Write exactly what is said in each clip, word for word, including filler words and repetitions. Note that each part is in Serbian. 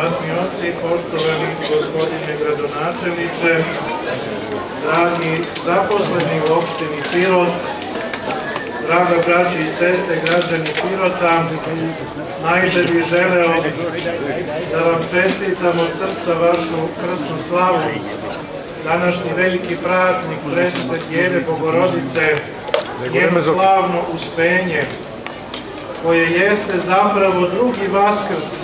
časni oci, poštovani gospodine gradonačelniče, dragi zaposleni u opštini Pirot, draga braći i sestre, građani Pirota, najbolje bih želeo da vam čestitam od srca vašu krsnu slavu, današnji veliki praznik Presvete Djeve Bogorodice, njeno slavno uspenje, koje jeste zapravo drugi Vaskrs.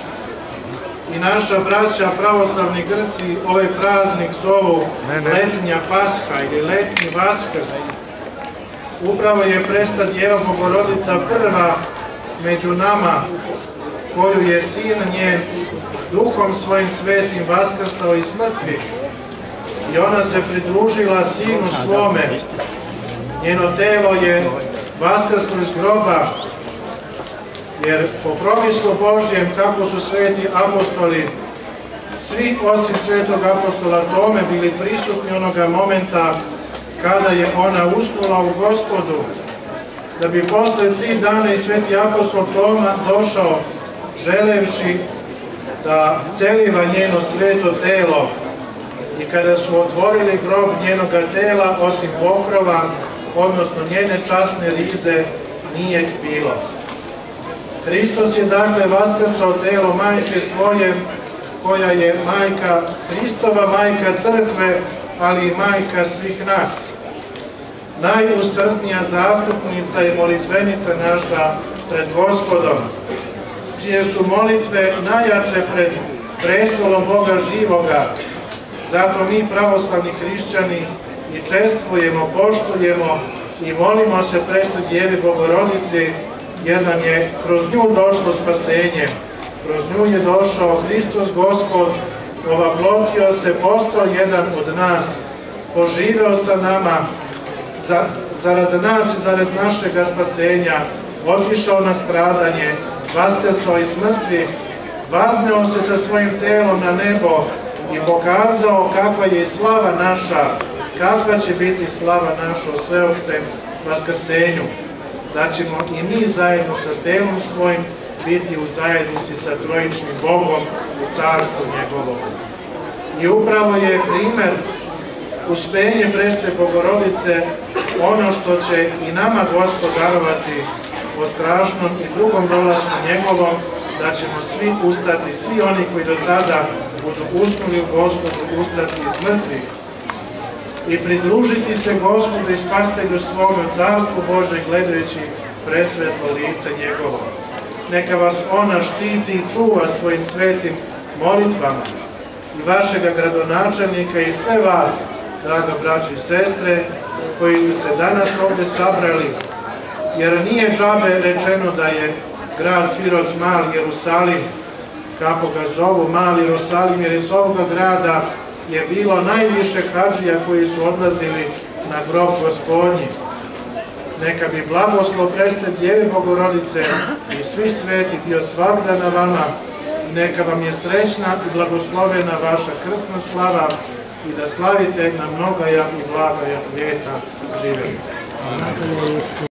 I naša braća pravoslavni Grci ovaj praznik zovu letnja Pasha ili letnji Vaskrs. Upravo je Presveta Djeva Bogorodica prva među nama koju je sin njen duhom svojim svetim vaskrsao iz mrtvih. I ona se pridružila sinu svome. Njeno telo je vaskrslo iz groba, jer po promislu Božjem, kako su sveti apostoli, svi osim svetog apostola Tome, bili prisutni onoga momenta kada je ona usnula u Gospodu, da bi posle tri dana i sveti apostol Toma došao, želevši da celiva njeno sveto telo. I kada su otvorili grob njenoga tela, osim pokrova, odnosno njene časne rize, nije bilo. Hristos je dakle vaskrsao telo majke svoje, koja je majka Hristova, majka crkve, ali i majka svih nas. Najusrdnija zastupnica i molitvenica naša pred Gospodom, čije su molitve najjače pred prestolom Boga živoga. Zato mi, pravoslavni hrišćani, i čestvujemo, poštujemo i molimo se Presvetoj Djevi Bogorodici, jer nam je kroz nju došlo spasenje. Kroz nju je došao Hristos Gospod, ovaplotio se, postao jedan od nas, poživeo sa nama, za, zarad nas i zarad našega spasenja, otišao na stradanje, vaskrsao iz mrtvih, vazneo se sa svojim telom na nebo i pokazao kakva je i slava naša, kakva će biti slava naša u sveopštem vaskrsenju, da ćemo i mi zajedno sa telom svojim biti u zajednici sa trojičnim Bogom u carstvu njegovom. I upravo je primer uspenje Presvete Bogorodice ono što će i nama Gospod darovati po strašnom i drugom dolasku njegovom, da ćemo svi ustati, svi oni koji do tada budu usnuli u Gospodu, ustati iz mrtvih i pridružiti se Gospodu i spasitelju svome u carstvu Božje, gledajući presvetlo lice njegovo. Neka vas ona štiti i čuva svojim svetim molitvama, i vašega gradonačelnika i sve vas, draga braćo i sestre, koji ste se danas ovde sabrali, jer nije džabe rečeno da je grad Pirot mali Jerusalim, kako ga zovu mali Jerusalim, jer iz ovoga grada je bilo najviše hadžija koji su odlazili na grob Gospodnji. Neka bi blagoslov Presvete Djeve Bogorodice i svi sveti bio svagda na vama. Neka vam je srećna i blagoslovena vaša krstna slava i da slavite na mnogaja i blagaja ljeta. Živjeli.